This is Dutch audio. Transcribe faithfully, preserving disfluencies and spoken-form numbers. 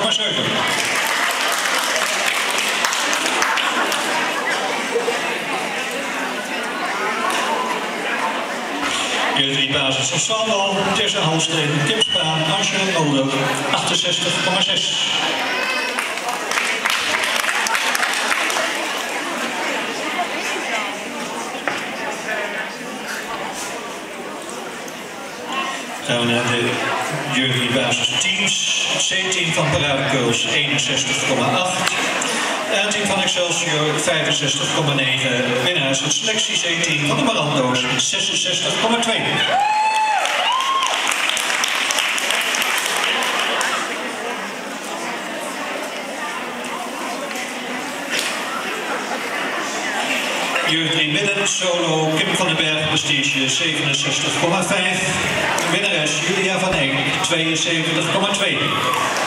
komma zeven. Jeugd drie basis van Swandal, Tessa Halsteen, Kim Spaan, Angela Mulder, achtenzestig komma zes. Gaan we naar de jeugd drie basis teams. C-team van Paradekeus eenenzestig komma acht. A-team van Excelsior vijfenzestig komma negen. Winnaars het selectie C-team van de Marando's zesenzestig komma twee. Jeugd drie midden, solo, Kim van den Berg, prestige zevenenzestig komma vijf. Winnares Julia van Eek, tweeënzeventig komma twee.